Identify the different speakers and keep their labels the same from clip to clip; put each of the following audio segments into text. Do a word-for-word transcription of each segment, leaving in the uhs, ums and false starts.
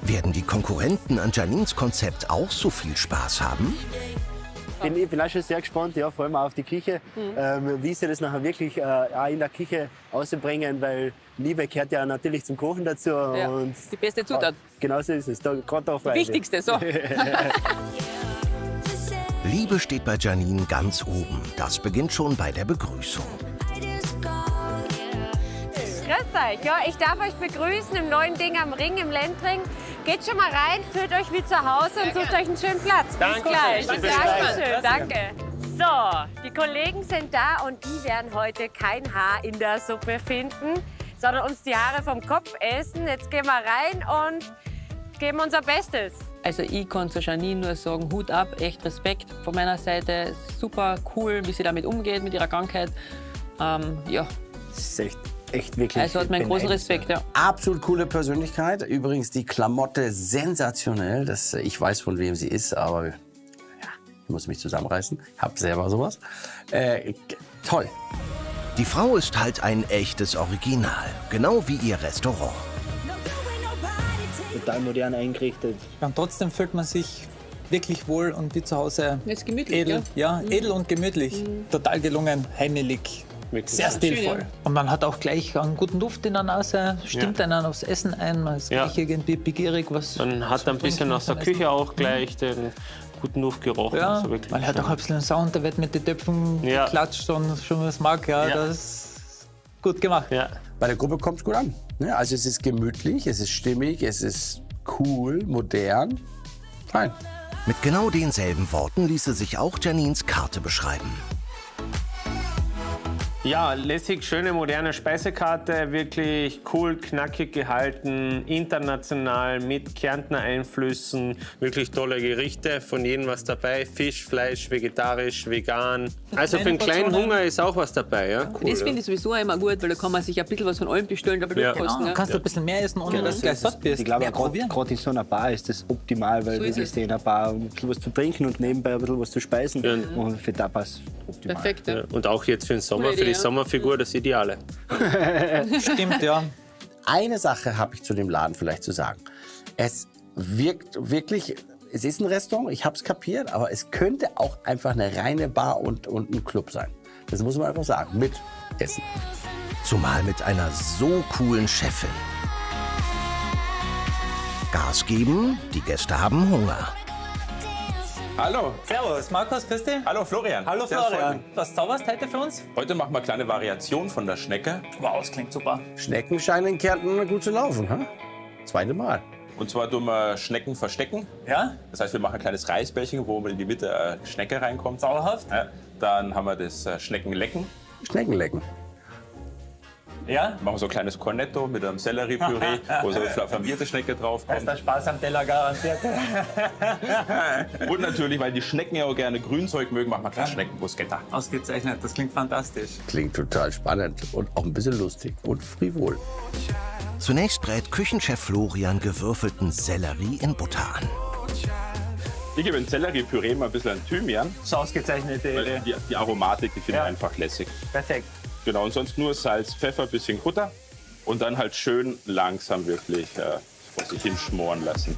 Speaker 1: Werden die Konkurrenten an Janines Konzept auch so viel Spaß haben?
Speaker 2: Bin, ich bin auch schon sehr gespannt, ja, vor allem auch auf die Küche, mhm. ähm, wie sie das nachher wirklich äh, auch in der Küche ausbringen, weil Liebe gehört ja natürlich zum Kochen dazu.
Speaker 3: Ja,
Speaker 2: und
Speaker 3: die beste Zutat.
Speaker 2: Äh, genau so ist es, da, gerade auf
Speaker 3: Die wichtigste, so.
Speaker 1: Liebe steht bei Janine ganz oben. Das beginnt schon bei der Begrüßung.
Speaker 4: Grüß euch, ja, ich darf euch begrüßen im neuen Ding am Ring im Lendring. Geht schon mal rein, fühlt euch wie zu Hause und sucht euch einen schönen Platz.
Speaker 2: Danke.
Speaker 4: Bis gleich.
Speaker 2: Danke.
Speaker 4: Dankeschön, danke. So, die Kollegen sind da und die werden heute kein Haar in der Suppe finden, sondern uns die Haare vom Kopf essen. Jetzt gehen wir rein und geben unser Bestes.
Speaker 3: Also ich kann zu Janine nur sagen, Hut ab, echt Respekt von meiner Seite. Super cool, wie sie damit umgeht, mit ihrer Krankheit. Ähm, ja.
Speaker 2: Das ist echt, echt wirklich.
Speaker 3: Also hat meinen großen Respekt, ja.
Speaker 5: Absolut coole Persönlichkeit. Übrigens die Klamotte sensationell. Das, ich weiß, von wem sie ist, aber ja, ich muss mich zusammenreißen. Ich habe selber sowas. Äh, toll.
Speaker 1: Die Frau ist halt ein echtes Original, genau wie ihr Restaurant.
Speaker 2: Total modern eingerichtet.
Speaker 6: Und trotzdem fühlt man sich wirklich wohl und wie zu Hause.
Speaker 3: Das ist gemütlich,
Speaker 6: edel, ja,
Speaker 3: mhm.
Speaker 6: edel und gemütlich. Mhm. Total gelungen, heimelig, sehr stilvoll.
Speaker 3: Schön, ja.
Speaker 6: Und man hat auch gleich einen guten Duft in der Nase, stimmt ja. einen aufs Essen ein, man ist
Speaker 7: Ja.
Speaker 6: gleich irgendwie begierig. Was
Speaker 7: Man hat ein bisschen aus der Küche auch gleich den guten Duft gerochen.
Speaker 6: Ja,
Speaker 7: also wirklich
Speaker 6: man hört auch ein bisschen Sound, da wird mit den Töpfen
Speaker 7: Ja.
Speaker 6: geklatscht und schon was mag. Ja,
Speaker 7: Ja.
Speaker 6: das ist gut gemacht.
Speaker 7: Ja.
Speaker 5: Bei der Gruppe kommt es gut an. Ja, also es ist gemütlich, es ist stimmig, es ist cool, modern. Fein.
Speaker 1: Mit genau denselben Worten ließe sich auch Janines Karte beschreiben.
Speaker 7: Ja, lässig, schöne, moderne Speisekarte, wirklich cool, knackig gehalten, international, mit Kärntner Einflüssen, wirklich tolle Gerichte, von jedem was dabei, Fisch, Fleisch, vegetarisch, vegan. Also für einen kleinen Hunger ist auch was dabei, ja? Cool,
Speaker 3: Das finde
Speaker 7: ja.
Speaker 3: ich sowieso immer gut, weil da kann man sich ein bisschen was von allem bestellen, aber
Speaker 7: Ja.
Speaker 3: kosten.
Speaker 6: Genau,
Speaker 3: Ja.
Speaker 6: kannst du ein bisschen mehr essen, ohne
Speaker 2: Genau,
Speaker 6: dass du gleich satt bist.
Speaker 2: Ich glaube,
Speaker 6: Mehr probieren.
Speaker 2: gerade in so einer Bar ist das optimal, weil
Speaker 3: So
Speaker 2: du
Speaker 3: ist
Speaker 2: wirklich
Speaker 3: es.
Speaker 2: in einer Bar ein bisschen was zu trinken und nebenbei ein bisschen was zu speisen.
Speaker 7: Ja.
Speaker 2: Und für Tapas optimal.
Speaker 3: Perfekt, ja.
Speaker 7: Ja, und auch jetzt für den Sommer,
Speaker 3: Coole
Speaker 7: für die
Speaker 3: Idee, ja.
Speaker 7: Sommerfigur, das Ideale.
Speaker 6: Stimmt, ja.
Speaker 5: Eine Sache habe ich zu dem Laden vielleicht zu sagen. Es wirkt wirklich, es ist ein Restaurant, ich habe es kapiert, aber es könnte auch einfach eine reine Bar und, und ein Club sein. Das muss man einfach sagen, mit Essen.
Speaker 1: Zumal mit einer so coolen Chefin. Gas geben, die Gäste haben Hunger.
Speaker 8: Hallo.
Speaker 6: Servus, Markus, grüß dich.
Speaker 8: Hallo Florian.
Speaker 6: Hallo
Speaker 8: Sehr freut
Speaker 6: Florian.
Speaker 8: mich.
Speaker 6: Was zauberst heute für uns?
Speaker 8: Heute machen wir eine kleine Variation von der Schnecke.
Speaker 6: Wow, das klingt super.
Speaker 5: Schnecken scheinen in Kärnten gut zu laufen. Hm? Zweite Mal.
Speaker 8: Und zwar tun wir Schnecken verstecken.
Speaker 6: Ja?
Speaker 8: Das heißt, wir machen ein kleines Reisbällchen, wo in die Mitte eine Schnecke reinkommt.
Speaker 6: Sauerhaft?
Speaker 8: Ja. Dann haben wir das äh, Schneckenlecken.
Speaker 5: Schnecken lecken.
Speaker 6: Ja?
Speaker 8: Machen wir so ein kleines Cornetto mit einem Selleriepüree, wo so eine flambierte Schnecke drauf
Speaker 6: Da ist
Speaker 8: kommt.
Speaker 6: der Spaß am Teller garantiert.
Speaker 8: Und natürlich, weil die Schnecken ja auch gerne Grünzeug mögen, machen wir kleine Schneckenbruschetta.
Speaker 6: Ausgezeichnet, das klingt fantastisch.
Speaker 5: Klingt total spannend und auch ein bisschen lustig und frivol.
Speaker 1: Zunächst brät Küchenchef Florian gewürfelten Sellerie in Butter an.
Speaker 8: Ich gebe in Selleriepüree mal ein bisschen an Thymian,
Speaker 6: So ausgezeichnete
Speaker 8: weil
Speaker 6: Idee.
Speaker 8: die, die Aromatik, die finde ich
Speaker 6: Ja.
Speaker 8: einfach lässig.
Speaker 6: Perfekt.
Speaker 8: Genau, und sonst nur Salz, Pfeffer, bisschen Butter und dann halt schön langsam wirklich äh, vor sich hin schmoren lassen.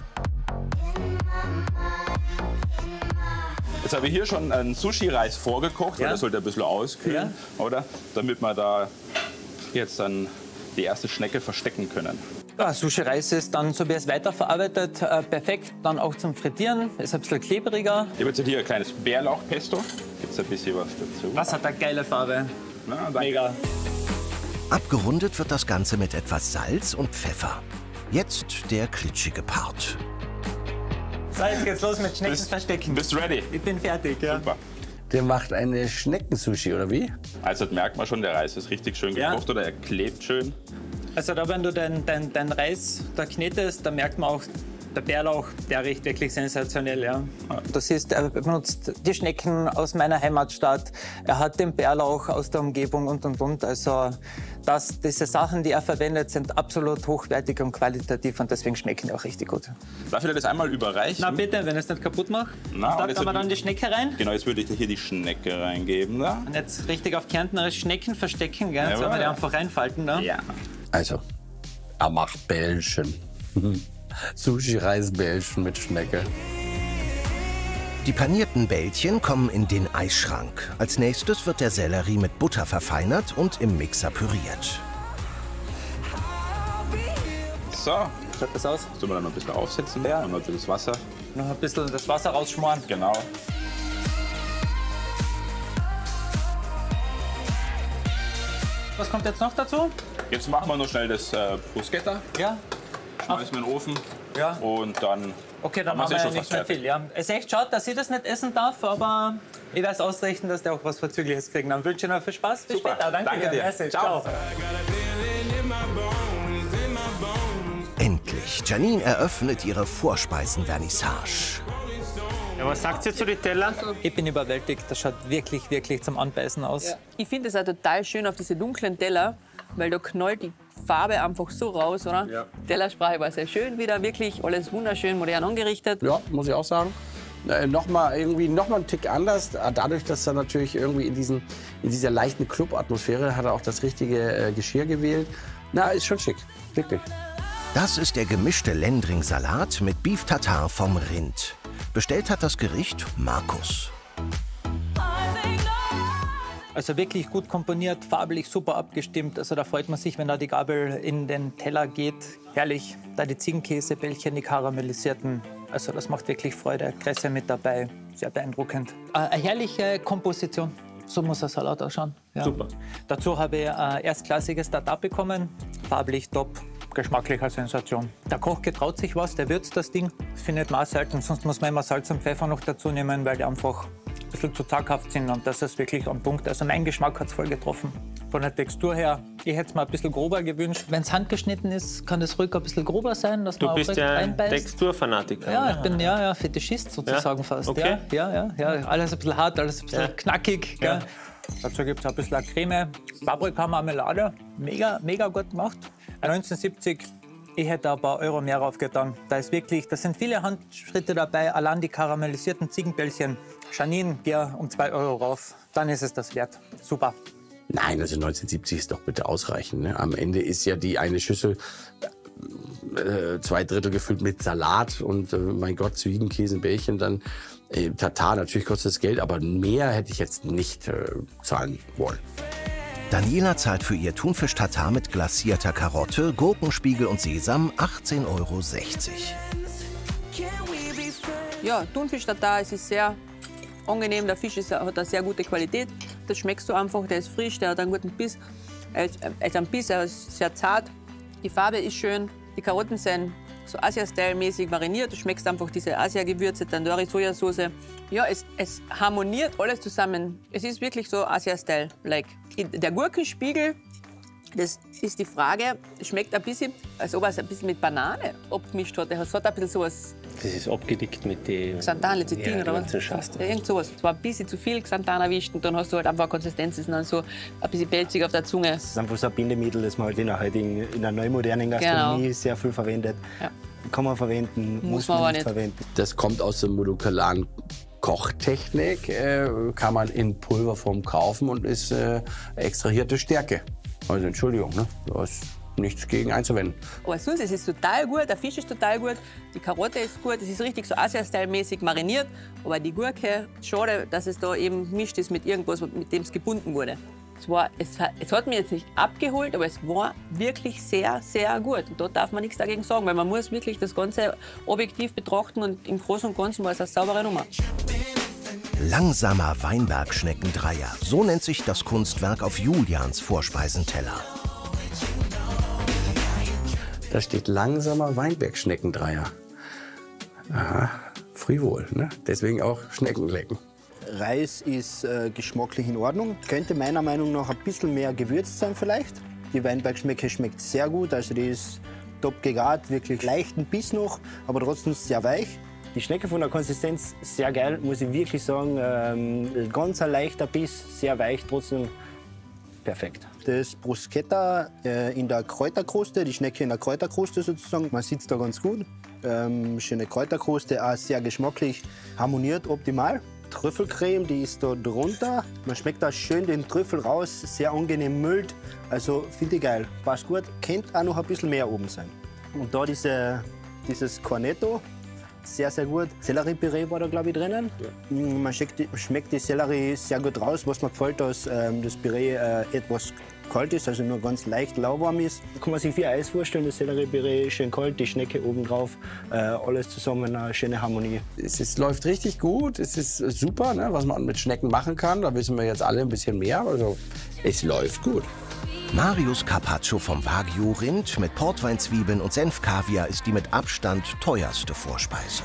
Speaker 8: Jetzt habe ich hier schon einen Sushi-Reis vorgekocht, weil
Speaker 6: Ja.
Speaker 8: der sollte ein bisschen auskühlen, oder? Damit wir da jetzt dann die erste Schnecke verstecken können.
Speaker 6: Ja, Sushi-Reis ist dann, so wie es weiterverarbeitet, äh, perfekt. Dann auch zum Frittieren. Ist ein bisschen klebriger.
Speaker 8: Ich habe jetzt hier ein kleines Bärlauchpesto. Gibt ein bisschen was dazu.
Speaker 6: Was hat eine geile Farbe.
Speaker 8: Na, danke.
Speaker 6: Mega.
Speaker 1: Abgerundet wird das Ganze mit etwas Salz und Pfeffer. Jetzt der klitschige Part.
Speaker 6: So, jetzt geht's los mit Schnecken
Speaker 8: Bist-
Speaker 6: verstecken.
Speaker 8: Bist du ready?
Speaker 6: Ich bin fertig, ja.
Speaker 8: Super.
Speaker 5: Der macht eine Schneckensushi, oder wie?
Speaker 8: Also das merkt man schon, der Reis ist richtig schön
Speaker 6: Ja.
Speaker 8: gekocht oder er klebt schön.
Speaker 6: Also da, wenn du den, den, den Reis da knetest, da merkt man auch, der Bärlauch, der riecht wirklich sensationell, ja. Du siehst, er benutzt die Schnecken aus meiner Heimatstadt, er hat den Bärlauch aus der Umgebung und, und, und. Also das, diese Sachen, die er verwendet, sind absolut hochwertig und qualitativ und deswegen schmecken die auch richtig gut.
Speaker 8: Darf ich dir das einmal überreichen?
Speaker 6: Na bitte, wenn ich es nicht kaputt mache.
Speaker 8: Na, und
Speaker 6: Da
Speaker 8: jetzt
Speaker 6: kann man
Speaker 8: wird-
Speaker 6: dann die Schnecke rein.
Speaker 8: Genau, jetzt würde ich dir hier die Schnecke reingeben. Da.
Speaker 6: Und jetzt richtig auf Kärntnerisch Schnecken verstecken, gell? Jetzt
Speaker 8: Jawohl.
Speaker 6: werden wir die einfach reinfalten. Ne?
Speaker 8: Ja.
Speaker 5: Also, er macht Bällchen. Sushi-Reisbällchen mit Schnecke.
Speaker 1: Die panierten Bällchen kommen in den Eisschrank. Als nächstes wird der Sellerie mit Butter verfeinert und im Mixer püriert.
Speaker 8: So,
Speaker 6: Schaut das aus?
Speaker 8: sollen wir dann noch ein bisschen aufsetzen?
Speaker 6: Ja.
Speaker 8: Und natürlich das Wasser.
Speaker 6: Noch ein bisschen das Wasser rausschmoren.
Speaker 8: Genau.
Speaker 6: Was kommt jetzt noch dazu?
Speaker 8: Jetzt machen wir noch schnell das äh, Bruschetta.
Speaker 6: Ja.
Speaker 8: Schmeißen wir in den Ofen.
Speaker 6: Ja.
Speaker 8: Und dann.
Speaker 6: Okay, dann
Speaker 8: haben
Speaker 6: machen wir
Speaker 8: eh
Speaker 6: ja
Speaker 8: schon
Speaker 6: nicht
Speaker 8: fast
Speaker 6: mehr
Speaker 8: fertig.
Speaker 6: viel. Ja. Es ist echt schade, dass ich das nicht essen darf, aber ich werde es ausrichten, dass der auch was Verzügliches kriegen. Dann wünsche ich noch viel Spaß. Bis
Speaker 8: Super.
Speaker 6: später. Danke,
Speaker 8: Danke dir.
Speaker 6: Merci.
Speaker 8: Ciao.
Speaker 6: Ciao.
Speaker 1: Endlich. Janine eröffnet ihre Vorspeisenvernissage.
Speaker 7: Ja, was sagt ihr zu den Tellern?
Speaker 6: Ich bin überwältigt. Das schaut wirklich, wirklich zum Anbeißen aus.
Speaker 3: Ich finde es auch total schön auf diese dunklen Teller, weil da knallt die Farbe einfach so raus, oder?
Speaker 8: Ja.
Speaker 3: Tellersprache war sehr schön wieder, wirklich alles wunderschön modern angerichtet.
Speaker 5: Ja, muss ich auch sagen. Äh, noch mal irgendwie noch mal einen Tick anders. Dadurch, dass er natürlich irgendwie in, diesen, in dieser leichten Club-Atmosphäre hat er auch das richtige äh, Geschirr gewählt. Na, ist schon schick, wirklich.
Speaker 1: Das ist der gemischte Lendring-Salat mit Beef Tartar vom Rind. Bestellt hat das Gericht Markus.
Speaker 6: Also wirklich gut komponiert, farblich super abgestimmt. Also da freut man sich, wenn da die Gabel in den Teller geht. Herrlich. Da die Ziegenkäsebällchen, die karamellisierten. Also das macht wirklich Freude. Kresse mit dabei. Sehr beeindruckend. Äh, eine herrliche Komposition. So muss der Salat ausschauen. Ja.
Speaker 7: Super.
Speaker 6: Dazu habe ich ein erstklassiges Tartar bekommen. Farblich top. Geschmacklicher Sensation. Der Koch getraut sich was, der würzt das Ding. Das findet man auch selten. Sonst muss man immer Salz und Pfeffer noch dazu nehmen, weil die einfach ein bisschen zu zaghaft sind. Und das ist wirklich am Punkt. Also mein Geschmack hat es voll getroffen. Von der Textur her, ich hätte es mir ein bisschen grober gewünscht. Wenn es handgeschnitten ist, kann das ruhig ein bisschen grober sein, dass
Speaker 7: Du
Speaker 6: man
Speaker 7: bist
Speaker 6: auch
Speaker 7: ja ein
Speaker 6: reinbeißt.
Speaker 7: Texturfanatiker.
Speaker 6: Ja, ich bin ja, ja Fetischist sozusagen
Speaker 7: Ja?
Speaker 6: fast.
Speaker 7: Okay.
Speaker 6: Ja, ja, ja, ja. Alles ein bisschen hart, alles ein bisschen
Speaker 7: Ja.
Speaker 6: knackig.
Speaker 7: Ja.
Speaker 6: Gell? Dazu gibt es ein bisschen Creme, Paprika-Marmelade. Mega, mega gut gemacht. neunzehnhundertsiebzig, ich hätte ein paar Euro mehr raufgetan. Da ist wirklich, da sind viele Handschritte dabei. Allein die karamellisierten Ziegenbällchen. Janine, geh um zwei Euro rauf. Dann ist es das wert. Super.
Speaker 5: Nein, also neunzehnhundertsiebzig ist doch bitte ausreichend. Ne? Am Ende ist ja die eine Schüssel äh, zwei Drittel gefüllt mit Salat und äh, mein Gott, Ziegenkäse, Bällchen, dann äh, Tartar. Natürlich kostet das Geld, aber mehr hätte ich jetzt nicht äh, zahlen wollen.
Speaker 1: Daniela zahlt für ihr Thunfisch-Tartar mit glasierter Karotte, Gurkenspiegel und Sesam achtzehn Euro sechzig.
Speaker 3: Ja, Thunfisch-Tartar, es ist sehr angenehm. Der Fisch ist, hat eine sehr gute Qualität. Das schmeckst du einfach, der ist frisch, der hat einen guten Biss. Er ist, er ist ein Biss, er ist sehr zart. Die Farbe ist schön, die Karotten sind so Asia-Style-mäßig mariniert. Du schmeckst einfach diese Asia-Gewürze, Tandoori-Sojasauce. Ja, es, es harmoniert alles zusammen. Es ist wirklich so Asia-Style. Like. Der Gurkenspiegel, das ist die Frage, schmeckt ein bisschen, als ob es ein bisschen mit Banane abgemischt hat. Es hat ein bisschen sowas
Speaker 7: Das ist abgedickt mit den
Speaker 3: Xanthan, Lecithin
Speaker 7: ja,
Speaker 3: oder was?
Speaker 7: ganzen Schasten.
Speaker 3: Ja, irgend sowas. Es war ein bisschen zu viel Xanthan erwischt und dann hast du halt einfach Konsistenz, ist dann so ein bisschen pelzig auf der Zunge.
Speaker 2: Das ist einfach so ein Bindemittel, das man halt in der, heutigen, in der neumodernen Gastronomie
Speaker 3: Genau.
Speaker 2: sehr viel verwendet.
Speaker 3: Ja.
Speaker 2: Kann man verwenden, muss,
Speaker 3: Muss man
Speaker 2: man
Speaker 3: aber
Speaker 2: nicht
Speaker 3: nicht.
Speaker 2: verwenden.
Speaker 5: Das kommt aus der molekularen Kochtechnik, äh, kann man in Pulverform kaufen und ist äh, extrahierte Stärke. Also Entschuldigung, ne? da ist nichts gegen einzuwenden.
Speaker 3: Aber sonst, es ist total gut, der Fisch ist total gut, die Karotte ist gut, es ist richtig so Asia-Style-mäßig mariniert. Aber die Gurke, schade, dass es da eben mischt ist mit irgendwas, mit dem es gebunden wurde. Es, war, es, hat, es hat mich jetzt nicht abgeholt, aber es war wirklich sehr, sehr gut. Und da darf man nichts dagegen sagen, weil man muss wirklich das Ganze objektiv betrachten und im Großen und Ganzen war es eine saubere Nummer.
Speaker 1: Langsamer Weinbergschneckendreier, so nennt sich das Kunstwerk auf Julians Vorspeisenteller.
Speaker 5: Da steht langsamer Weinbergschneckendreier. Aha, frivol, ne? Deswegen auch Schneckenlecken.
Speaker 2: Reis ist äh, geschmacklich in Ordnung. Könnte meiner Meinung nach ein bisschen mehr gewürzt sein vielleicht. Die Weinbergschnecke schmeckt sehr gut, also die ist top gegart, wirklich leichten Biss noch, aber trotzdem sehr weich. Die Schnecke von der Konsistenz sehr geil, muss ich wirklich sagen. Ähm, ganz ein leichter Biss, sehr weich, trotzdem perfekt. Das Bruschetta äh, in der Kräuterkruste, die Schnecke in der Kräuterkruste sozusagen. Man sieht es da ganz gut. Ähm, schöne Kräuterkruste, auch sehr geschmacklich, harmoniert optimal. Trüffelcreme, die ist da drunter. Man schmeckt da schön den Trüffel raus, sehr angenehm mild. Also finde ich geil, passt gut. Könnte auch noch ein bisschen mehr oben sein. Und da diese dieses Cornetto. Sehr, sehr gut. Selleriepüree war da, glaube ich, drinnen. Ja. Man schmeckt die, schmeckt die Sellerie sehr gut raus. Was mir gefällt, dass ähm, das Püree äh, etwas kalt ist, also nur ganz leicht lauwarm ist. Da kann man sich wie Eis vorstellen, das Selleriepüree schön kalt, die Schnecke oben drauf. Äh, alles zusammen eine schöne Harmonie.
Speaker 5: Es ist, läuft richtig gut, es ist super, ne, was man mit Schnecken machen kann. Da wissen wir jetzt alle ein bisschen mehr. Also, es läuft gut.
Speaker 1: Marius Carpaccio vom Wagyu-Rind mit Portweinzwiebeln und Senfkaviar ist die mit Abstand teuerste Vorspeise.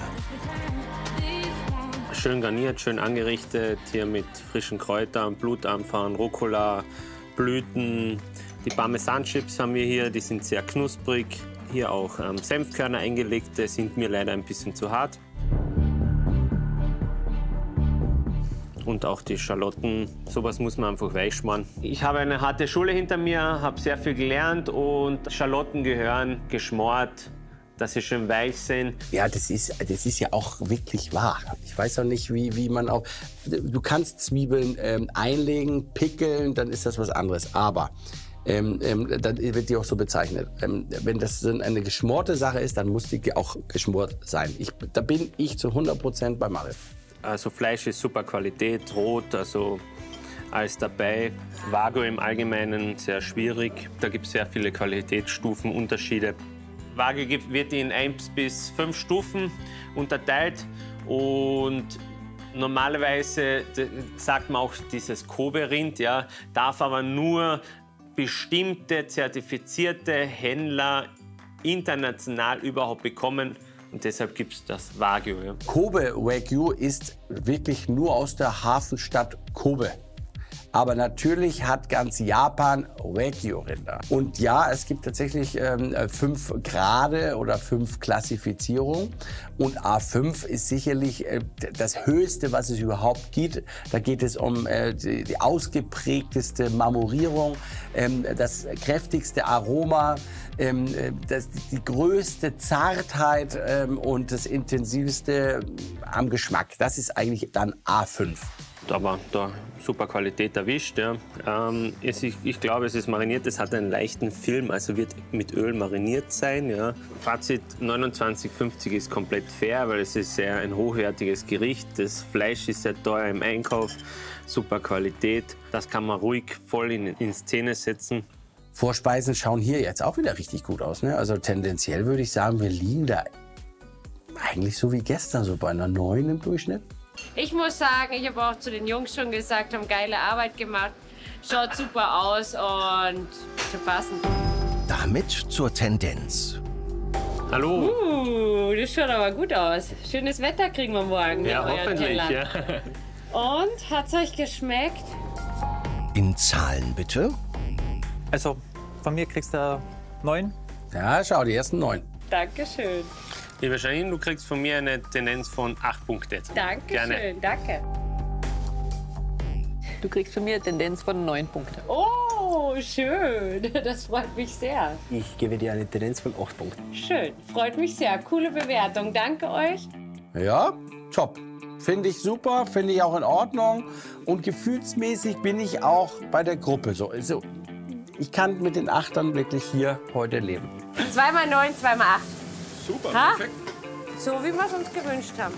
Speaker 7: Schön garniert, schön angerichtet, hier mit frischen Kräutern, Blutampfern, Rucola, Blüten. Die Parmesan-Chips haben wir hier, die sind sehr knusprig. Hier auch ähm, Senfkörner eingelegte, sind mir leider ein bisschen zu hart. Und auch die Schalotten, sowas muss man einfach weichschmoren. Ich habe eine harte Schule hinter mir, habe sehr viel gelernt und Schalotten gehören geschmort, dass sie schön weich sind.
Speaker 5: Ja, das ist, das ist ja auch wirklich wahr. Ich weiß auch nicht, wie, wie man auch... Du kannst Zwiebeln ähm, einlegen, pickeln, dann ist das was anderes. Aber ähm, ähm, dann wird die auch so bezeichnet. Ähm, wenn das eine geschmorte Sache ist, dann muss die auch geschmort sein. Ich, da bin ich zu hundert Prozent bei Marius.
Speaker 7: Also Fleisch ist super Qualität, rot, also alles dabei. Wagyu im Allgemeinen sehr schwierig. Da gibt es sehr viele Qualitätsstufen, Unterschiede. Wagyu gibt, wird in eins bis fünf Stufen unterteilt und normalerweise sagt man auch dieses Kobe-Rind, ja, darf aber nur bestimmte zertifizierte Händler international überhaupt bekommen. Und deshalb gibt es das Wagyu. Ja.
Speaker 5: Kobe Wagyu ist wirklich nur aus der Hafenstadt Kobe. Aber natürlich hat ganz Japan Wagyu-Rinder. Und ja, es gibt tatsächlich ähm, fünf Grade oder fünf Klassifizierungen. Und A fünf ist sicherlich äh, das Höchste, was es überhaupt gibt. Da geht es um äh, die, die ausgeprägteste Marmorierung, ähm, das kräftigste Aroma, ähm, das, die größte Zartheit ähm, und das intensivste am Geschmack. Das ist eigentlich dann A fünf.
Speaker 7: Aber da super Qualität erwischt. Ja. Ähm, es, ich, ich glaube, es ist mariniert, es hat einen leichten Film, also wird mit Öl mariniert sein. Ja. Fazit neunundzwanzig fünfzig ist komplett fair, weil es ist sehr ein hochwertiges Gericht. Das Fleisch ist sehr teuer im Einkauf, super Qualität. Das kann man ruhig voll in, in Szene setzen.
Speaker 5: Vorspeisen schauen hier jetzt auch wieder richtig gut aus. Ne? Also tendenziell würde ich sagen, wir liegen da eigentlich so wie gestern, so bei einer neun im Durchschnitt.
Speaker 4: Ich muss sagen, ich habe auch zu den Jungs schon gesagt, haben geile Arbeit gemacht. Schaut super aus und schon passend.
Speaker 1: Damit zur Tendenz.
Speaker 7: Hallo.
Speaker 4: Uh, das schaut aber gut aus. Schönes Wetter kriegen wir morgen.
Speaker 7: Ja, hoffentlich. Ja.
Speaker 4: Und, hat's euch geschmeckt?
Speaker 1: In Zahlen bitte.
Speaker 6: Also, von mir kriegst du neun.
Speaker 5: Ja, schau, die ersten neun.
Speaker 4: Dankeschön.
Speaker 7: Lieber Janine, du kriegst von mir eine Tendenz von acht Punkte.
Speaker 4: Dankeschön,
Speaker 7: Gerne.
Speaker 4: danke.
Speaker 3: Du kriegst von mir eine Tendenz von neun Punkten.
Speaker 4: Oh, schön. Das freut mich sehr.
Speaker 2: Ich gebe dir eine Tendenz von acht Punkten.
Speaker 4: Schön, freut mich sehr. Coole Bewertung. Danke euch.
Speaker 5: Ja, top. Finde ich super, finde ich auch in Ordnung. Und gefühlsmäßig bin ich auch bei der Gruppe so. Also, ich kann mit den Achtern wirklich hier heute leben.
Speaker 4: Zweimal neun, zweimal acht.
Speaker 8: Super,
Speaker 4: Ha?
Speaker 8: perfekt.
Speaker 4: So wie wir es uns gewünscht haben.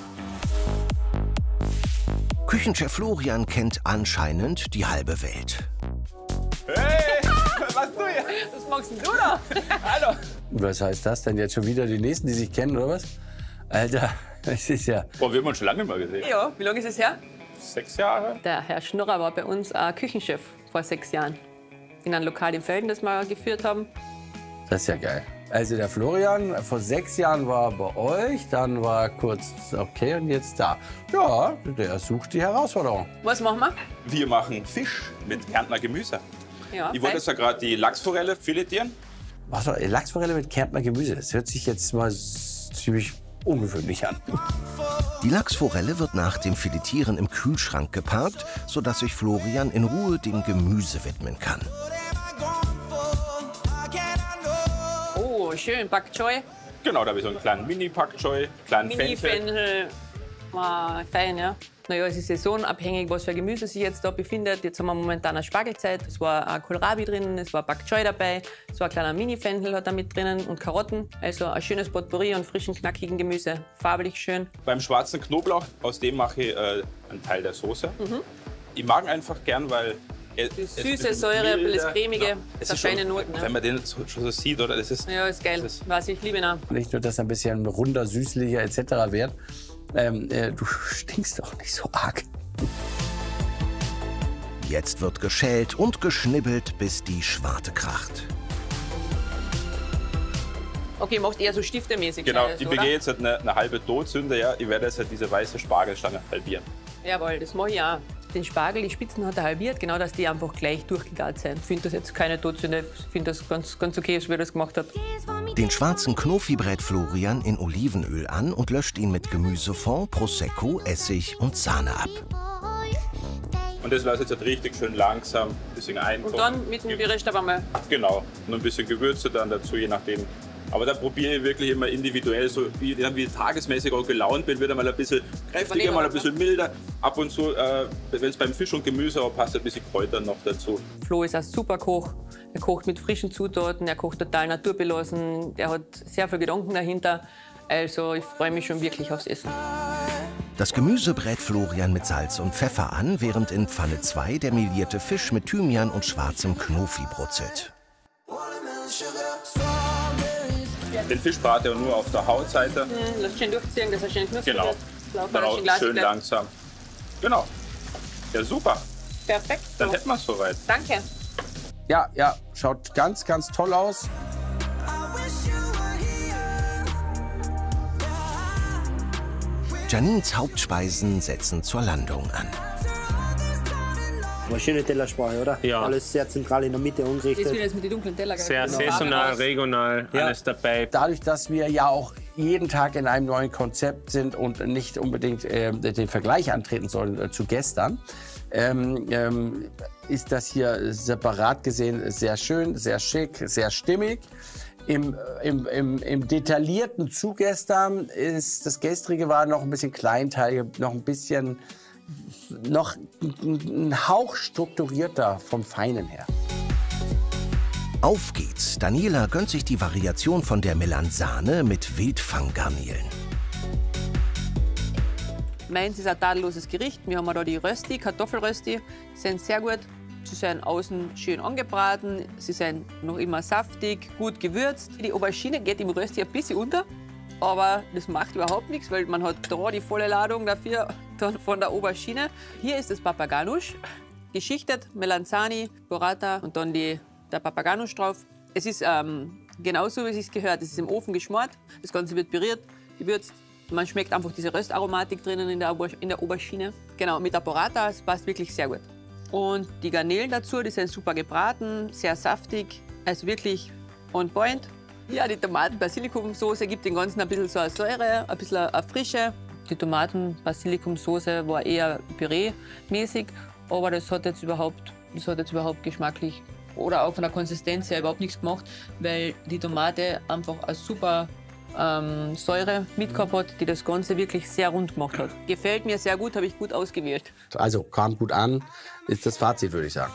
Speaker 1: Küchenchef Florian kennt anscheinend die halbe Welt.
Speaker 9: Hey, was du hier?
Speaker 3: Was magst denn du da?
Speaker 9: Hallo.
Speaker 5: Was heißt das denn jetzt schon wieder? Die Nächsten, die sich kennen, oder was? Alter, das ist ja...
Speaker 8: Boah, wir haben uns schon lange mal gesehen.
Speaker 3: Ja, wie lange ist es her?
Speaker 8: Sechs Jahre.
Speaker 3: Der Herr Schnurrer war bei uns äh, Küchenchef vor sechs Jahren. In einem Lokal in Felden, das wir geführt haben.
Speaker 5: Das ist ja geil. Also der Florian, vor sechs Jahren war er bei euch, dann war er kurz okay und jetzt da. Ja, der sucht die Herausforderung.
Speaker 3: Was machen wir?
Speaker 8: Wir machen Fisch mit Kärntner Gemüse.
Speaker 3: Ja,
Speaker 8: Ich wollte jetzt ja gerade die Lachsforelle filetieren.
Speaker 5: Was war Lachsforelle mit Kärntner Gemüse? Das hört sich jetzt mal ziemlich ungewöhnlich an.
Speaker 1: Die Lachsforelle wird nach dem Filetieren im Kühlschrank geparkt, sodass sich Florian in Ruhe dem Gemüse widmen kann.
Speaker 3: Oh, schön, Pak Choi.
Speaker 8: Genau, da habe ich so einen kleinen Mini-Pak Choi, kleinen Fenchel.
Speaker 3: Mini-Fenchel. Wow, fein, ja. Naja, es ist saisonabhängig, was für Gemüse sich jetzt da befindet. Jetzt haben wir momentan eine Spargelzeit. Es war ein Kohlrabi drin, es war Bok Choy dabei, es war ein kleiner Mini-Fenchel hat da mit drinnen und Karotten. Also ein schönes Potpourri und frischen, knackigen Gemüse. Farblich schön.
Speaker 8: Beim schwarzen Knoblauch, aus dem mache ich äh, einen Teil der Soße. Mhm. Ich mag ihn einfach gern, weil er,
Speaker 3: die süße Säure, ein bisschen das cremige, ja, das ist feine Noten.
Speaker 8: Wenn ja. man den so, schon so sieht, oder? Das ist,
Speaker 3: ja, ist geil. Das ist, was ich liebe ihn auch.
Speaker 5: Nicht nur, dass er ein bisschen runder, süßlicher et cetera wird. Ähm, äh, du stinkst doch nicht so arg.
Speaker 1: Jetzt wird geschält und geschnibbelt, bis die Schwarte kracht.
Speaker 3: Okay, macht eher so stiftemäßig.
Speaker 8: Genau,
Speaker 3: Scheiß,
Speaker 8: ich begehe jetzt halt eine, eine halbe Todsünde. Ja. Ich werde jetzt halt diese weiße Spargelstange halbieren.
Speaker 3: Jawohl, das mache ich auch. Den Spargel, die Spitzen hat er halbiert, genau, dass die einfach gleich durchgegart sind. Ich finde das jetzt keine Todsünde. Ich finde das ganz, ganz okay, wie er das gemacht hat.
Speaker 1: Den schwarzen Knofi brät Florian in Olivenöl an und löscht ihn mit Gemüsefond, Prosecco, Essig und Sahne ab.
Speaker 8: Und das lasse ich jetzt halt richtig schön langsam ein bisschen einkochen.
Speaker 3: Und dann mit dem Gericht aber mal.
Speaker 8: Genau, und ein bisschen Gewürze dann dazu, je nachdem. Aber da probiere ich wirklich immer individuell, so wie, wie tagesmäßig auch gelaunt bin, wird er mal ein bisschen kräftiger, mal ein bisschen milder. Ab und zu, äh, wenn es beim Fisch und Gemüse auch passt, ein bisschen Kräuter noch dazu.
Speaker 3: Flo ist ein super Koch. Er kocht mit frischen Zutaten, er kocht total naturbelassen, er hat sehr viel Gedanken dahinter. Also ich freue mich schon wirklich aufs Essen.
Speaker 1: Das Gemüse brät Florian mit Salz und Pfeffer an, während in Pfanne zwei der melierte Fisch mit Thymian und schwarzem Knofi brutzelt.
Speaker 8: Den Fisch brate ich nur auf der Hautseite.
Speaker 3: Mhm, lass schön durchziehen, dass er schön knusprig
Speaker 8: genau.
Speaker 3: wird.
Speaker 8: Genau, schön, schön langsam. Genau. Ja, super.
Speaker 3: Perfekt.
Speaker 8: Dann
Speaker 3: so.
Speaker 8: hätten wir es soweit.
Speaker 3: Danke.
Speaker 5: Ja, ja, schaut ganz, ganz toll aus.
Speaker 1: Janines Hauptspeisen setzen zur Landung an.
Speaker 2: Eine schöne Tellersprache, oder?
Speaker 7: Ja.
Speaker 2: Alles sehr zentral in der Mitte angerichtet.
Speaker 3: Jetzt wieder jetzt mit den dunklen Teller.
Speaker 7: Sehr
Speaker 3: genau.
Speaker 7: saisonal, regional,
Speaker 5: Ja.
Speaker 7: alles dabei.
Speaker 5: Dadurch, dass wir ja auch jeden Tag in einem neuen Konzept sind und nicht unbedingt äh, den Vergleich antreten sollen äh, zu gestern, ähm, ähm, ist das hier separat gesehen sehr schön, sehr schick, sehr stimmig. Im, im, im, Im detaillierten zu gestern ist das Gestrige war noch ein bisschen kleinteiliger, noch ein bisschen, noch ein Hauch strukturierter vom Feinen her.
Speaker 1: Auf geht's. Daniela gönnt sich die Variation von der Melanzane mit Wildfanggarnelen.
Speaker 3: Meins ist ein tadelloses Gericht. Wir haben da die Rösti, Kartoffelrösti. Die sind sehr gut. Sie sind außen schön angebraten. Sie sind noch immer saftig, gut gewürzt. Die Aubergine geht im Rösti ein bisschen unter. Aber das macht überhaupt nichts, weil man hat da die volle Ladung dafür dann von der Aubergine. Hier ist das Papaganusch, geschichtet, Melanzani, Burrata und dann die, der Papaganusch drauf. Es ist ähm, genauso, wie es sich gehört. Es ist im Ofen geschmort, das Ganze wird püriert, gewürzt. Man schmeckt einfach diese Röstaromatik drinnen in der, Auber in der Aubergine. Genau, mit der Burrata, es passt wirklich sehr gut. Und die Garnelen dazu, die sind super gebraten, sehr saftig, also wirklich on point. Ja, die Tomaten-Basilikum-Soße gibt dem Ganzen ein bisschen so eine Säure, ein bisschen eine Frische. Die Tomaten-Basilikum-Soße war eher Püree-mäßig, aber das hat jetzt überhaupt, das hat jetzt überhaupt geschmacklich oder auch von der Konsistenz her überhaupt nichts gemacht, weil die Tomate einfach eine super ähm, Säure mitgehabt hat, die das Ganze wirklich sehr rund gemacht hat. Gefällt mir sehr gut, habe ich gut ausgewählt.
Speaker 5: Also kam gut an, ist das Fazit, würde ich sagen.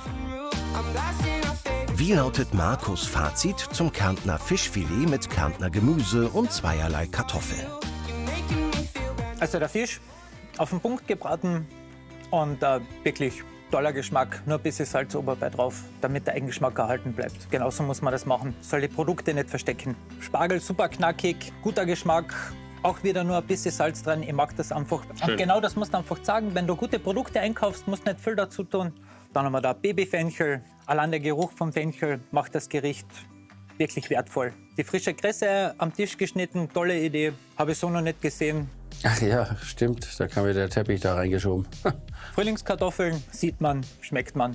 Speaker 1: Wie lautet Markus' Fazit zum Kärntner Fischfilet mit Kärntner Gemüse und zweierlei Kartoffeln?
Speaker 6: Also der Fisch auf den Punkt gebraten und äh, wirklich toller Geschmack, nur ein bisschen Salz oberbei drauf, damit der Eigengeschmack erhalten bleibt. Genauso muss man das machen, soll die Produkte nicht verstecken. Spargel super knackig, guter Geschmack, auch wieder nur ein bisschen Salz dran, ich mag das einfach.
Speaker 7: Schön.
Speaker 6: Und genau das musst du einfach sagen, wenn du gute Produkte einkaufst, musst du nicht viel dazu tun. Dann haben wir da Babyfenchel, allein der Geruch vom Fenchel macht das Gericht wirklich wertvoll. Die frische Kresse am Tisch geschnitten, tolle Idee, habe ich so noch nicht gesehen.
Speaker 5: Ach ja, stimmt, da kam mir der Teppich da reingeschoben.
Speaker 6: Frühlingskartoffeln sieht man, schmeckt man.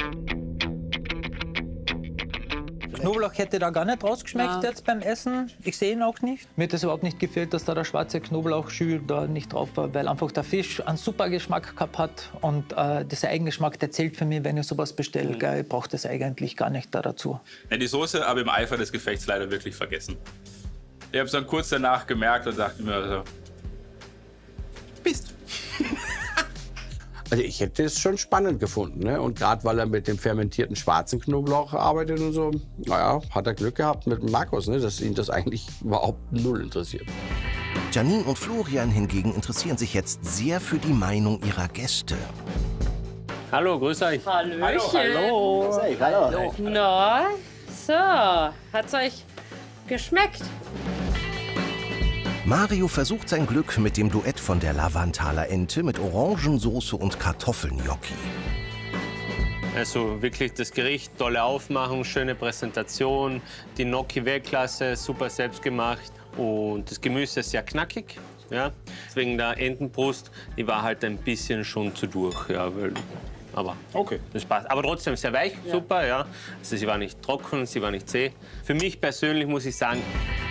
Speaker 6: Knoblauch hätte da gar nicht rausgeschmeckt
Speaker 3: Ja.
Speaker 6: jetzt beim Essen. Ich sehe ihn auch nicht. Mir hat es überhaupt nicht gefehlt, dass da der schwarze Knoblauchschül da nicht drauf war, weil einfach der Fisch einen super Geschmack gehabt hat. Und äh, dieser Eigengeschmack, der zählt für mich, wenn ich sowas bestelle. Mhm. Ich brauche das eigentlich gar nicht da dazu.
Speaker 8: Ja, die Soße habe ich im Eifer des Gefechts leider wirklich vergessen. Ich habe es dann kurz danach gemerkt und dachte mir so, bist.
Speaker 5: Also ich hätte es schon spannend gefunden. Ne? Und gerade weil er mit dem fermentierten schwarzen Knoblauch arbeitet und so, naja, hat er Glück gehabt mit Markus, ne? dass ihn das eigentlich überhaupt null interessiert.
Speaker 1: Janine und Florian hingegen interessieren sich jetzt sehr für die Meinung ihrer Gäste.
Speaker 7: Hallo, grüß euch.
Speaker 4: Hallöchen.
Speaker 2: Hallo. Hallo.
Speaker 4: Na, so, hat's euch geschmeckt?
Speaker 1: Mario versucht sein Glück mit dem Duett von der Lavantaler Ente mit Orangensoße und Kartoffelgnocchi.
Speaker 7: Also wirklich das Gericht, tolle Aufmachung, schöne Präsentation. Die Gnocchi Weltklasse, super selbst gemacht. Und das Gemüse ist sehr knackig. Ja. Deswegen der Entenbrust, die war halt ein bisschen schon zu durch. Ja, weil, aber okay, das passt. Aber trotzdem sehr weich, ja. Super. Ja. Also sie war nicht trocken, sie war nicht zäh. Für mich persönlich muss ich sagen,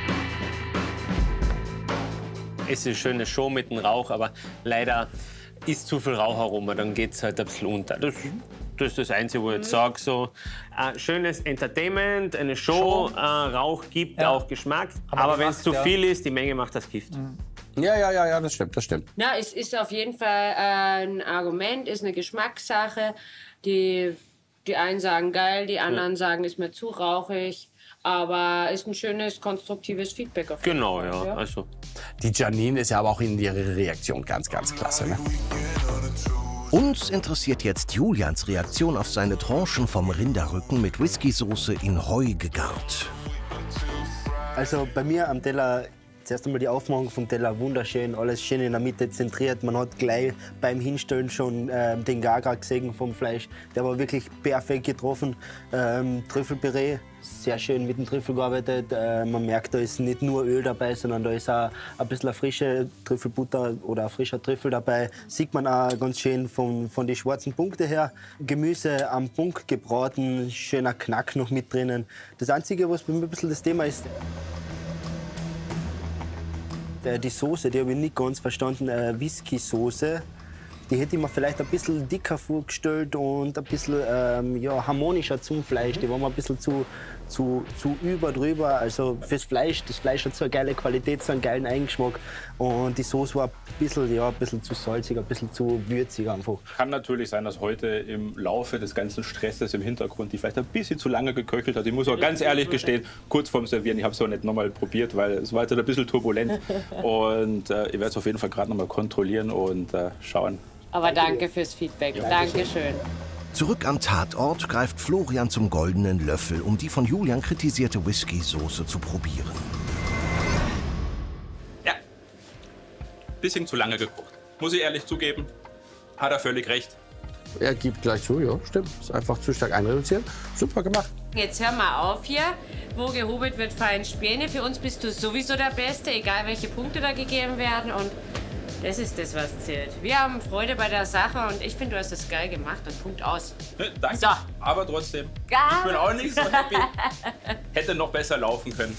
Speaker 7: es ist eine schöne Show mit dem Rauch, aber leider ist zu viel Raucharoma, dann geht es halt ein bisschen unter. Das, das ist das Einzige, wo ich jetzt sage. So, äh, schönes Entertainment, eine Show, äh, Rauch gibt ja. auch Geschmack. Aber, aber wenn es zu viel ist, die Menge macht das Gift.
Speaker 5: Mhm. Ja, ja, ja, ja, das stimmt, das stimmt.
Speaker 4: Na, es ist auf jeden Fall ein Argument, ist eine Geschmackssache. Die, die einen sagen geil, die anderen ja. sagen, ist mir zu rauchig. Aber ist ein schönes, konstruktives Feedback auf jeden
Speaker 7: Genau,
Speaker 4: Fall.
Speaker 7: ja.
Speaker 4: ja.
Speaker 7: Also.
Speaker 5: Die Janine ist ja aber auch in ihrer Reaktion ganz, ganz klasse. Ne?
Speaker 1: Uns interessiert jetzt Julians Reaktion auf seine Tranchen vom Rinderrücken mit Whiskysoße in Heu gegart.
Speaker 2: Also bei mir am Teller, zuerst einmal die Aufmachung vom Teller, wunderschön, alles schön in der Mitte zentriert. Man hat gleich beim Hinstellen schon äh, den Gaga gesehen vom Fleisch. Der war wirklich perfekt getroffen. Ähm, Trüffelpüree, sehr schön mit dem Trüffel gearbeitet. Äh, man merkt, da ist nicht nur Öl dabei, sondern da ist auch ein bisschen eine frische Trüffelbutter oder ein frischer Trüffel dabei. Sieht man auch ganz schön von, von den schwarzen Punkten her. Gemüse am Punkt gebraten, schöner Knack noch mit drinnen. Das Einzige, was bei mir ein bisschen das Thema ist, die Soße, die habe ich nicht ganz verstanden, äh, Whisky-Soße. Die hätte ich mir vielleicht ein bisschen dicker vorgestellt und ein bisschen ähm, ja, harmonischer zum Fleisch. Die war mir ein bisschen zu, zu, zu über drüber. Also fürs Fleisch, das Fleisch hat so eine geile Qualität, so einen geilen Eigengeschmack. Und die Soße war ein bisschen, ja, ein bisschen zu salzig, ein bisschen zu würzig einfach.
Speaker 8: Kann natürlich sein, dass heute im Laufe des ganzen Stresses im Hintergrund die vielleicht ein bisschen zu lange geköchelt hat. Ich muss auch ganz ehrlich gestehen, kurz vorm Servieren, ich habe es auch nicht nochmal probiert, weil es war jetzt ein bisschen turbulent. Und äh, ich werde es auf jeden Fall gerade nochmal kontrollieren und äh, schauen.
Speaker 4: Aber danke fürs Feedback. Ja, Dankeschön.
Speaker 1: Zurück am Tatort greift Florian zum goldenen Löffel, um die von Julian kritisierte Whisky-Soße zu probieren.
Speaker 8: Ja, bisschen zu lange gekocht. Muss ich ehrlich zugeben, hat er völlig recht.
Speaker 5: Er gibt gleich zu, ja, stimmt. Ist einfach zu stark einreduziert. Super gemacht.
Speaker 4: Jetzt hör mal auf hier. Wo gehobelt wird, fein Späne. Für uns bist du sowieso der Beste, egal welche Punkte da gegeben werden. Und das ist das, was zählt. Wir haben Freude bei der Sache und ich finde, du hast das geil gemacht und Punkt aus.
Speaker 8: Danke,
Speaker 4: so.
Speaker 8: Aber trotzdem,
Speaker 4: Geil.
Speaker 8: ich bin auch nicht so happy. Hätte noch besser laufen können.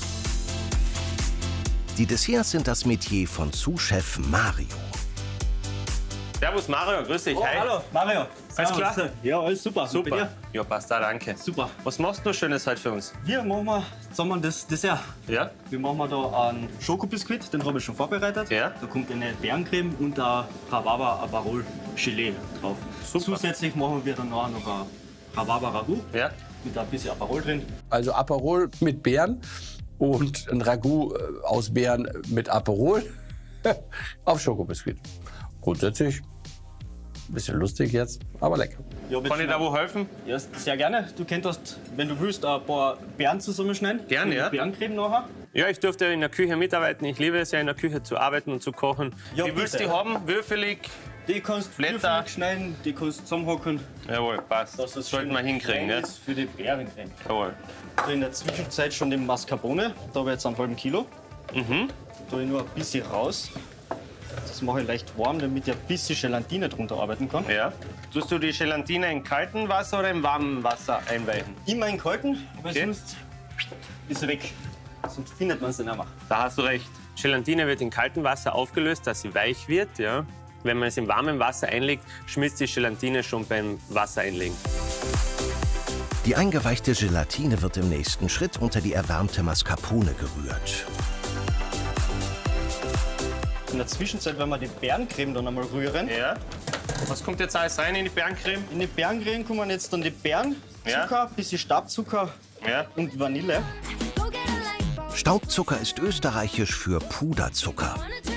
Speaker 1: Die Desserts sind das Metier von Sous-Chef Mario.
Speaker 7: Servus Mario, grüß dich.
Speaker 10: Oh,
Speaker 7: Hi.
Speaker 10: hallo, Mario.
Speaker 7: Alles klar?
Speaker 10: Ja, alles super.
Speaker 7: Super. Ja, passt da, danke.
Speaker 10: Super.
Speaker 7: Was machst du Schönes heute für uns?
Speaker 10: Wir machen mal zusammen das Dessert.
Speaker 7: Ja?
Speaker 10: Wir machen mal da einen Schokobiskuit, den habe ich schon vorbereitet.
Speaker 7: Ja.
Speaker 10: Da kommt eine Beerencreme und ein Rhabarber Aperol Gelee drauf.
Speaker 7: Super.
Speaker 10: Zusätzlich machen wir dann auch noch ein Rhabarber Ragout
Speaker 7: Ja.
Speaker 10: mit ein bisschen Aperol drin.
Speaker 5: Also Aperol mit Beeren und ein Ragout äh, aus Beeren mit Aperol auf Schokobiskuit. Grundsätzlich ein bisschen lustig jetzt, aber lecker.
Speaker 10: Ja,
Speaker 7: Kann ich da wo helfen?
Speaker 10: Ja, sehr gerne. Du könntest, wenn du willst, ein paar Beeren zusammenschneiden.
Speaker 7: Gerne, ja.
Speaker 10: Beerencreme nachher.
Speaker 7: Ja, ich durfte in der Küche mitarbeiten. Ich liebe es ja, in der Küche zu arbeiten und zu kochen.
Speaker 10: Ja,
Speaker 7: Wie willst du
Speaker 10: bitte.
Speaker 7: die haben? Würfelig?
Speaker 10: Die kannst du
Speaker 7: Blätter.
Speaker 10: würfelig schneiden, die kannst du zusammenhacken.
Speaker 7: Jawohl, passt.
Speaker 10: Das ist
Speaker 7: Sollten wir hinkriegen, ne?
Speaker 10: ist für die Beerencreme.
Speaker 7: Jawohl.
Speaker 10: In der Zwischenzeit schon den Mascarpone. Da habe ich jetzt einen halben Kilo.
Speaker 7: Mhm.
Speaker 10: Da ich nur ein bisschen raus. Das mache ich leicht warm, damit ich ein bisschen Gelatine drunter arbeiten kann.
Speaker 7: Ja. Tust du die Gelatine in kaltem Wasser oder in warmem Wasser einweichen?
Speaker 10: Immer in kalten, weil
Speaker 7: Okay.
Speaker 10: sonst ist sie weg. Sonst findet man sie nicht mehr.
Speaker 7: Da hast du recht. Gelatine wird in kaltem Wasser aufgelöst, dass sie weich wird. Ja. Wenn man es in warmem Wasser einlegt, schmilzt die Gelatine schon beim Wasser einlegen.
Speaker 1: Die eingeweichte Gelatine wird im nächsten Schritt unter die erwärmte Mascarpone gerührt.
Speaker 10: In der Zwischenzeit werden wir die Beerencreme dann einmal rühren.
Speaker 7: Ja. Was kommt jetzt alles rein in die Beerencreme?
Speaker 10: In die Beerencreme kommen jetzt dann die Beeren,
Speaker 7: Ja.
Speaker 10: Zucker, bisschen Stabzucker
Speaker 7: Ja.
Speaker 10: und Vanille.
Speaker 1: Staubzucker ist österreichisch für Puderzucker.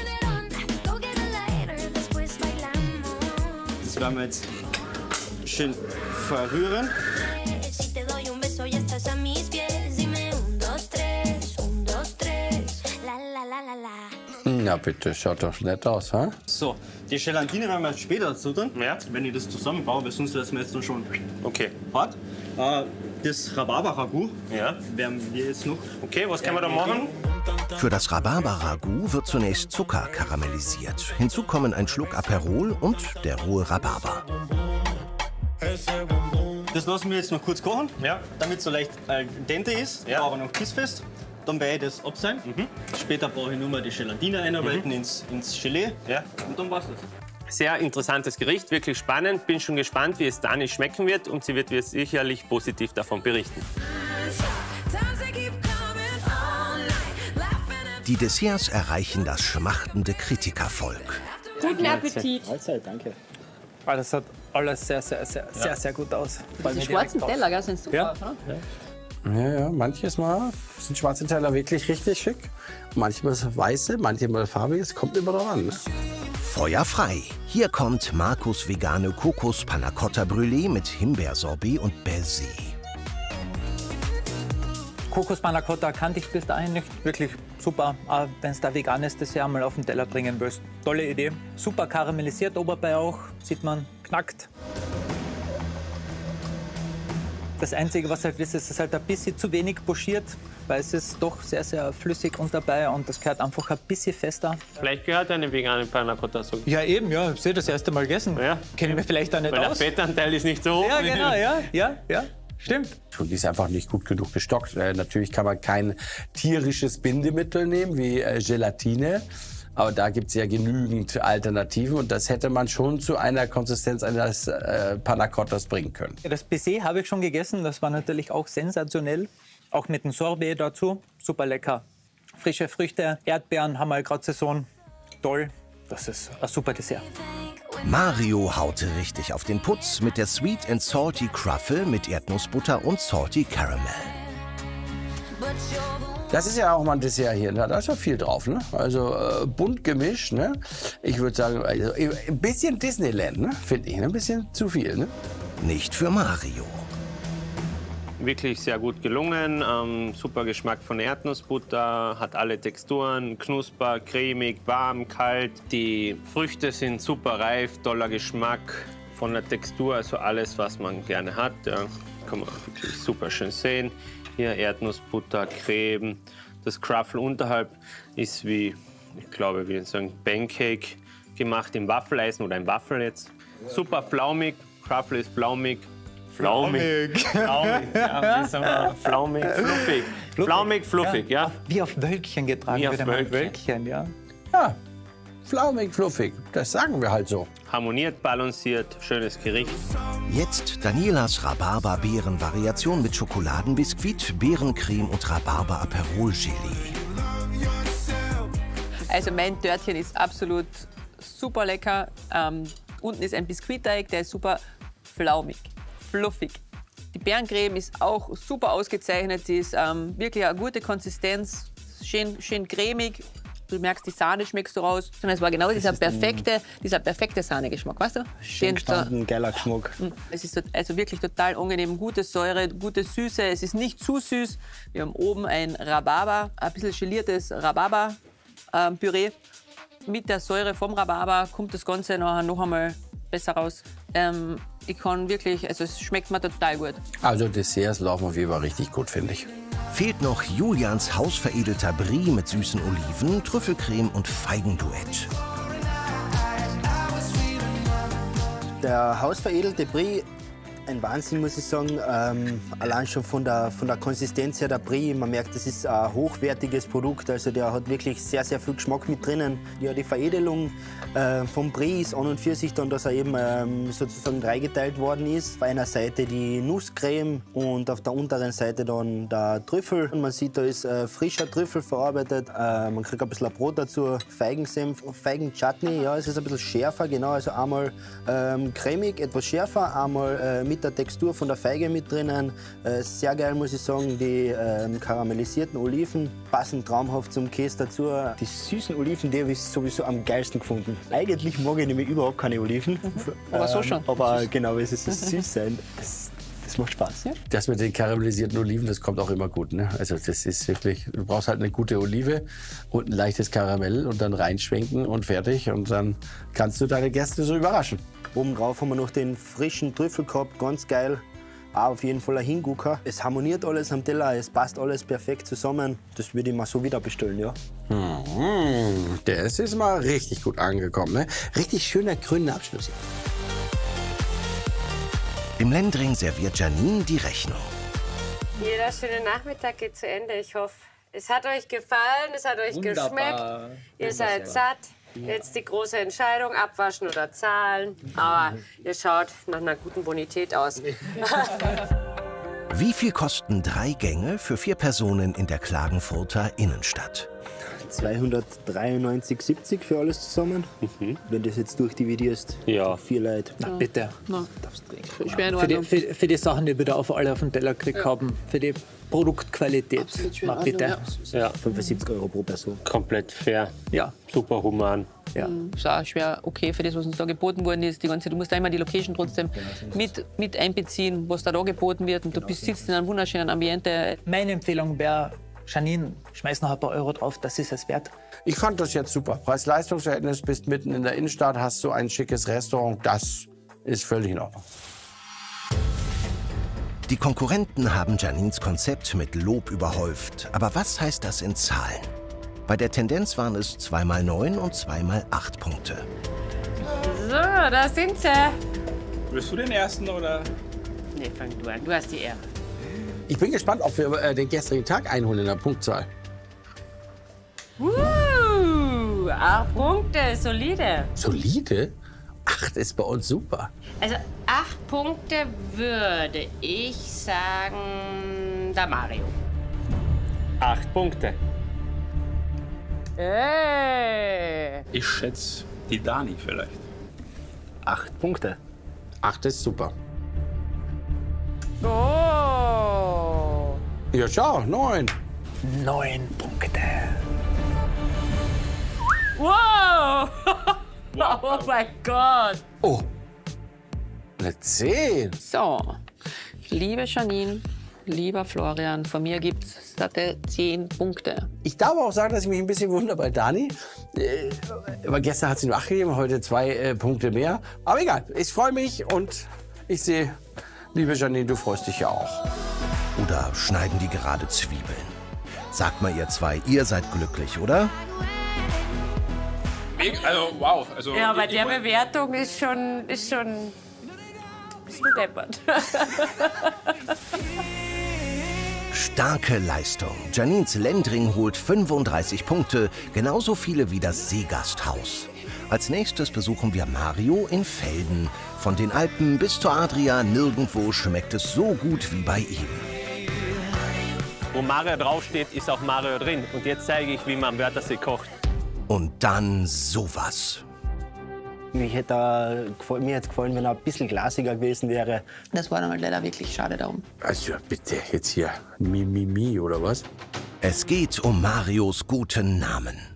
Speaker 10: Das werden wir jetzt schön verrühren.
Speaker 5: Na bitte, schaut doch nett aus, ha?
Speaker 10: So, die Gelatine werden wir jetzt später dazu tun,
Speaker 7: Ja.
Speaker 10: wenn ich das zusammenbaue, weil sonst ist mir jetzt dann schon
Speaker 7: Okay.
Speaker 10: hart. Äh, das Rhabarber-Ragout
Speaker 7: Ja.
Speaker 10: werden wir jetzt noch.
Speaker 7: Okay, was können wir da machen?
Speaker 1: Für das Rhabarber-Ragout wird zunächst Zucker karamellisiert. Hinzu kommen ein Schluck Aperol und der rohe Rhabarber.
Speaker 10: Das lassen wir jetzt noch kurz kochen,
Speaker 7: Ja.
Speaker 10: damit es so leicht al dente ist,
Speaker 7: Ja.
Speaker 10: aber noch bissfest. Dann werde ich das abseilen. Später brauche ich nur mal die Gelatine einarbeiten ins, ins Gelee.
Speaker 7: Ja.
Speaker 10: Und dann war's das.
Speaker 7: Sehr interessantes Gericht, wirklich spannend. Bin schon gespannt, wie es Dani schmecken wird und sie wird mir sicherlich positiv davon berichten.
Speaker 1: Die Desserts erreichen das schmachtende Kritikervolk.
Speaker 4: Guten Appetit.
Speaker 10: Mahlzeit, danke.
Speaker 6: Ah, das hat alles sehr, sehr, sehr, sehr, sehr gut aus.
Speaker 3: Die schwarzen Teller, gell, sind super.
Speaker 6: Ja.
Speaker 3: Oder?
Speaker 5: Ja, ja, manches Mal sind schwarze Teller wirklich richtig schick. Manchmal weiße, manchmal farbige. Es kommt immer drauf an. Ne?
Speaker 1: Feuer frei. Hier kommt Markus vegane Kokos Panna Cotta Brûlée mit Himbeersorbet und Baiser.
Speaker 6: Kokos Panna Cotta kannte ich bis dahin nicht. Wirklich super, wenn es da veganes Dessert mal auf den Teller bringen willst. Tolle Idee. Super karamellisiert oberbei auch. Sieht man, knackt. Das Einzige, was halt ist, ist, ist halt ein bisschen zu wenig pochiert, weil es ist doch sehr, sehr flüssig und dabei und das gehört einfach ein bisschen fester.
Speaker 7: Vielleicht gehört eine vegane Panna Cotta so.
Speaker 6: Ja, eben, ja. Ich habe das erste Mal gegessen.
Speaker 7: Ja.
Speaker 6: Kenne ich mir vielleicht auch nicht
Speaker 7: Weil der
Speaker 6: aus.
Speaker 7: Fettanteil ist nicht so hoch.
Speaker 6: Ja, genau, ja, ja, ja. Stimmt.
Speaker 5: Und die ist einfach nicht gut genug gestockt. Äh, natürlich kann man kein tierisches Bindemittel nehmen wie äh, Gelatine. Aber da gibt es ja genügend Alternativen und das hätte man schon zu einer Konsistenz eines äh, Panna Cottas bringen können.
Speaker 6: Das Baiser habe ich schon gegessen. Das war natürlich auch sensationell. Auch mit dem Sorbet dazu. Super lecker. Frische Früchte, Erdbeeren haben wir gerade Saison. Toll. Das ist ein super Dessert.
Speaker 1: Mario haute richtig auf den Putz mit der Sweet and Salty Truffle mit Erdnussbutter und Salty Caramel.
Speaker 5: Das ist ja auch mal ein Dessert hier, ne? Da ist ja viel drauf, ne? Also äh, bunt gemischt, ne? Ich würde sagen, also, ein bisschen Disneyland, ne? Finde ich, ne? Ein bisschen zu viel, ne?
Speaker 1: Nicht für Mario.
Speaker 7: Wirklich sehr gut gelungen. Ähm, super Geschmack von der Erdnussbutter, hat alle Texturen, knusper, cremig, warm, kalt. Die Früchte sind super reif, toller Geschmack von der Textur, also alles, was man gerne hat. Ja. Kann man wirklich super schön sehen. Hier Erdnussbutter, Creme. Das Cruffle unterhalb ist wie, ich glaube, wie so ein Pancake gemacht im Waffeleisen oder im Waffel jetzt. Super flaumig, Cruffle ist flaumig. Flaumig. Flaumig, ja, wie sagen wir? Flaumig, fluffig. Flaumig, fluffig, ja.
Speaker 6: Wie auf Wölkchen getragen
Speaker 7: Wie auf
Speaker 6: wird. einmal
Speaker 7: Wölkchen.
Speaker 6: Wölkchen, ja.
Speaker 5: Ja, flaumig, fluffig. Das sagen wir halt so.
Speaker 7: Harmoniert, balanciert, schönes Gericht.
Speaker 1: Jetzt Danielas Rhabarber-Beeren-Variation mit Schokoladenbiskuit, Beerencreme und Rhabarber-Aperol-Gelee.
Speaker 3: Also mein Törtchen ist absolut super lecker. Ähm, unten ist ein Biskuitteig, der ist super flaumig, fluffig. Die Beerencreme ist auch super ausgezeichnet. Die ist ähm, wirklich eine gute Konsistenz, schön, schön cremig. Du merkst, die Sahne schmeckst du raus. Und es war genau dieser perfekte, dieser perfekte Sahnegeschmack, weißt du?
Speaker 2: Schön gestanden, geiler Geschmack.
Speaker 3: Es ist also wirklich total angenehm. Gute Säure, gute Süße. Es ist nicht zu süß. Wir haben oben ein Rhabarber, ein bisschen geliertes Rhabarber-Püree. Mit der Säure vom Rhabarber kommt das Ganze nachher noch einmal besser raus. Ähm, ich kann wirklich, also es schmeckt mir total gut.
Speaker 5: Also Desserts laufen auf jeden Fall richtig gut, finde ich.
Speaker 1: Fehlt noch Julians hausveredelter Brie mit süßen Oliven, Trüffelcreme und Feigenduett.
Speaker 2: Der hausveredelte Brie, ein Wahnsinn, muss ich sagen. Ähm, allein schon von der, von der Konsistenz her der Brie, man merkt, das ist äh, hoch hochwertiges Produkt. Also der hat wirklich sehr, sehr viel Geschmack mit drinnen. Ja, die Veredelung äh, vom Brie ist an und für sich dann, dass er eben ähm, sozusagen dreigeteilt worden ist. Auf einer Seite die Nusscreme und auf der unteren Seite dann der Trüffel. Und man sieht, da ist äh, frischer Trüffel verarbeitet. Äh, man kriegt ein bisschen Brot dazu, Feigensenf, Feigenchutney. Ja, es ist ein bisschen schärfer, genau. Also einmal ähm, cremig, etwas schärfer, einmal äh, mit der Textur von der Feige mit drinnen. Äh, sehr geil, muss ich sagen. Die ähm, karamellisierten Oliven passen traumhaft zum Käse dazu. Die süßen Oliven, die habe ich sowieso am geilsten gefunden. Eigentlich mag ich nämlich überhaupt keine Oliven.
Speaker 3: Aber so schon.
Speaker 2: Ähm, aber genau, es ist das Süßsein. Das, das macht Spaß. Ja?
Speaker 5: Das mit den karamellisierten Oliven, das kommt auch immer gut. Ne? Also das ist wirklich, du brauchst halt eine gute Olive und ein leichtes Karamell und dann reinschwenken und fertig. Und dann kannst du deine Gäste so überraschen.
Speaker 2: Oben drauf haben wir noch den frischen Trüffel gehabt, ganz geil. Auch auf jeden Fall ein Hingucker. Es harmoniert alles am Teller, es passt alles perfekt zusammen. Das würde ich mal so wieder bestellen, ja.
Speaker 5: Mmh, das ist mal richtig gut angekommen. Ne? Richtig schöner grüner Abschluss.
Speaker 1: Im Lendring serviert Janine die Rechnung.
Speaker 4: Jeder schöne Nachmittag geht zu Ende. Ich hoffe, es hat euch gefallen, es hat euch
Speaker 6: Wunderbar.
Speaker 4: geschmeckt. Ihr seid satt. Jetzt die große Entscheidung, abwaschen oder zahlen. Aber ihr schaut nach einer guten Bonität aus.
Speaker 1: Wie viel kosten drei Gänge für vier Personen in der Klagenfurter Innenstadt?
Speaker 2: zweihundertdreiundneunzig siebzig für alles zusammen. Mhm. Wenn du das jetzt durchdividierst,
Speaker 7: ja.
Speaker 2: vier Leute.
Speaker 6: Na, bitte.
Speaker 3: No.
Speaker 6: Schwer in Ordnung. Für die, für, für die Sachen, die wir da auf alle auf dem Teller gekriegt ja. haben, für die Produktqualität. Na, bitte.
Speaker 7: Ja.
Speaker 2: fünfundsiebzig Euro pro Person.
Speaker 7: Komplett fair.
Speaker 6: Ja.
Speaker 7: Super human.
Speaker 3: Ja. Ist auch schwer okay für das, was uns da geboten worden ist. Die ganze, du musst da immer die Location trotzdem mit, mit einbeziehen, was da, da geboten wird. Und du bist, sitzt in einem wunderschönen Ambiente.
Speaker 6: Meine Empfehlung wäre, Janine, schmeiß noch ein paar Euro drauf, das ist es wert.
Speaker 5: Ich fand das jetzt super. Preis-Leistungs-Verhältnis, bist mitten in der Innenstadt, hast so ein schickes Restaurant, das ist völlig in Ordnung.
Speaker 1: Die Konkurrenten haben Janines Konzept mit Lob überhäuft. Aber was heißt das in Zahlen? Bei der Tendenz waren es zwei mal neun und zwei mal acht Punkte.
Speaker 4: So, da sind sie.
Speaker 9: Willst du den ersten oder?
Speaker 4: Nee, fang du an. Du hast die Ehre.
Speaker 5: Ich bin gespannt, ob wir äh, den gestrigen Tag einholen in der Punktzahl.
Speaker 4: Uh, acht Punkte, solide.
Speaker 5: Solide? Acht ist bei uns super.
Speaker 4: Also acht Punkte würde ich sagen, der Mario.
Speaker 7: Acht Punkte.
Speaker 4: Hey.
Speaker 8: Ich schätze die Dani vielleicht.
Speaker 2: Acht Punkte.
Speaker 5: Acht ist super.
Speaker 4: Oh.
Speaker 5: Ja, schau, neun.
Speaker 6: Neun Punkte.
Speaker 4: Wow. Oh mein Gott.
Speaker 5: Oh, eine zehn.
Speaker 3: So, liebe Janine, lieber Florian, von mir gibt es satte zehn Punkte.
Speaker 5: Ich darf auch sagen, dass ich mich ein bisschen wundere bei Dani. Äh, aber gestern hat sie nur acht gegeben, heute zwei äh, Punkte mehr. Aber egal, ich freue mich und ich sehe, liebe Janine, du freust dich ja auch.
Speaker 1: Oder schneiden die gerade Zwiebeln? Sagt mal ihr zwei, ihr seid glücklich, oder?
Speaker 8: Also, wow. Also,
Speaker 4: Ja, aber
Speaker 8: ich,
Speaker 4: der
Speaker 8: ich,
Speaker 4: Bewertung ist schon, ist schon ein bisschen deppert.
Speaker 1: Starke Leistung. Janines Lendring holt fünfunddreißig Punkte, genauso viele wie das Seegasthaus. Als nächstes besuchen wir Mario in Velden. Von den Alpen bis zur Adria, nirgendwo schmeckt es so gut wie bei ihm.
Speaker 7: Wo Mario draufsteht, ist auch Mario drin. Und jetzt zeige ich, wie man am Wörthersee kocht.
Speaker 1: Und dann sowas.
Speaker 2: Mich hätte, äh, mir hätte gefallen, wenn er ein bisschen glasiger gewesen wäre.
Speaker 3: Das war dann halt leider wirklich schade darum.
Speaker 5: Also bitte, jetzt hier, mi, mi, mi, oder was?
Speaker 1: Es geht um Marios guten Namen.